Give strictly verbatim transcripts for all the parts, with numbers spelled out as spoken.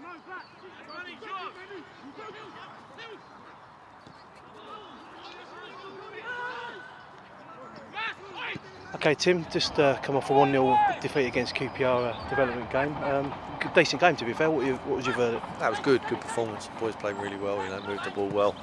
Okay, Tim, just uh, come off a one nil defeat against Q P R uh, development game. Um, good, decent game, to be fair. What, you, what was your verdict? That was good, good performance. The boys played really well, you know, moved the ball well.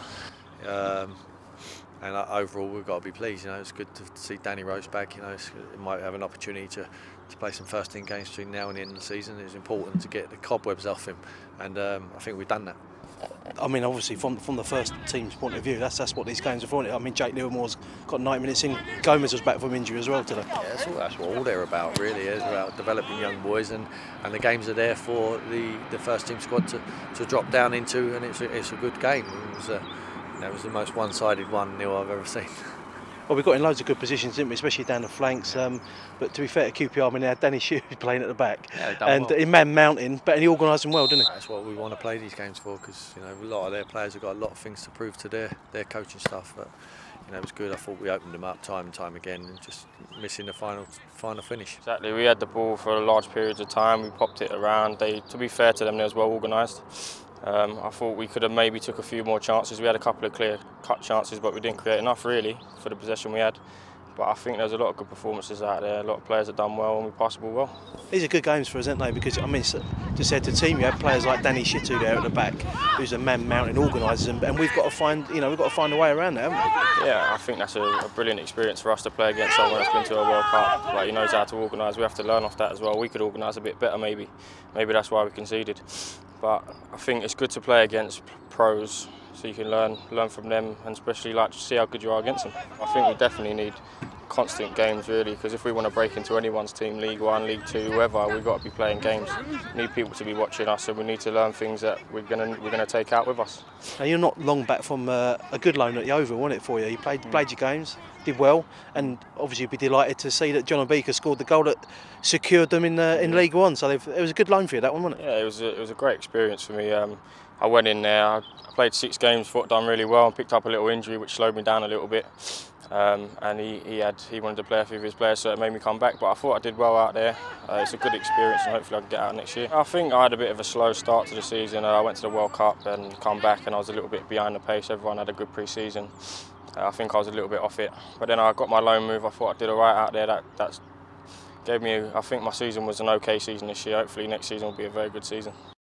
Um, and uh, overall, we've got to be pleased. You know, it's good to see Danny Rose back. You know, it's, it might have an opportunity to, to play some first team games between now and the end of the season. It's important to get the cobwebs off him, and um, I think we've done that. I mean, obviously, from from the first team's point of view, that's that's what these games are for. I mean, Jake Livermore's got ninety minutes in. Gomez was back from injury as well today. Yeah, that's, all, that's what all they're about, really. It's about developing young boys, and, and the games are there for the, the first team squad to, to drop down into, and it's a, it's a good game. It was, uh, you know, it was the most one-sided one nil I've ever seen. Well, we got in loads of good positions, didn't we? Especially down the flanks. Um, but to be fair to Q P R, I mean, they had Danny Hughes playing at the back, yeah, and well. in man mountain, but he organised them well, didn't he? That's what we want to play these games for, because you know a lot of their players have got a lot of things to prove to their their coaching staff. But you know, it was good. I thought we opened them up time and time again, and just missing the final final finish. Exactly. We had the ball for large periods of time. We popped it around. They, to be fair to them, they was well organised. Um, I thought we could have maybe took a few more chances. We had a couple of clear cut chances, but we didn't create enough really for the possession we had. But I think there's a lot of good performances out there. A lot of players have done well, and we passed the ball well. These are good games for us, aren't they? Because I mean, just said to the team, you have players like Danny Shitu there at the back, who's a man mountain organiser, and, and we've got to find, you know, we've got to find a way around that, haven't we? Yeah, I think that's a, a brilliant experience for us to play against someone that's been to a World Cup. Like, he knows how to organise. We have to learn off that as well. We could organise a bit better, maybe. Maybe that's why we conceded. But I think it's good to play against pros, so you can learn learn from them, and especially like see how good you are against them. I think we definitely need constant games really, because if we want to break into anyone's team, League One, League Two, whoever, we've got to be playing games. We need people to be watching us, and we need to learn things that we're gonna we're gonna take out with us. Now, you're not long back from uh, a good loan at the Oval, wasn't it, for you? You played played your games, did well, and obviously you'd be delighted to see that John Obika scored the goal that secured them in uh, in League One. So it was a good loan for you, that one, wasn't it? Yeah, it was a, it was a great experience for me. Um, I went in there, I played six games, thought I'd done really well, and picked up a little injury which slowed me down a little bit. Um, and he, he had he wanted to play a few of his players, so it made me come back. But I thought I did well out there. Uh, it's a good experience, and hopefully I can get out next year. I think I had a bit of a slow start to the season. Uh, I went to the World Cup and come back, and I was a little bit behind the pace. Everyone had a good pre-season. Uh, I think I was a little bit off it. But then I got my loan move. I thought I did all right out there. That that's gave me. I think my season was an okay season this year. Hopefully next season will be a very good season.